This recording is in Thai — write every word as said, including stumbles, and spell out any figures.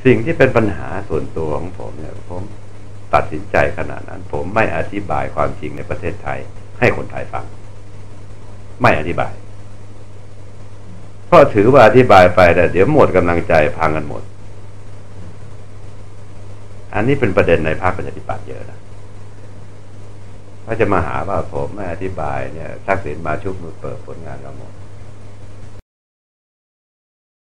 สิ่งที่เป็นปัญหาส่วนตัวของผมเนี่ยผมตัดสินใจขนาดนั้นผมไม่อธิบายความจริงในประเทศไทยให้คนไทยฟังไม่อธิบายเพราะถือว่าอธิบายไปแต่เดี๋ยวหมดกำลังใจพังกันหมดอันนี้เป็นประเด็นในพรรคประชาธิปัตย์เยอะนะเขาจะมาหาว่าผมไม่อธิบายเนี่ยทักษิณมาชุบมือเปิดผลงานเราหมด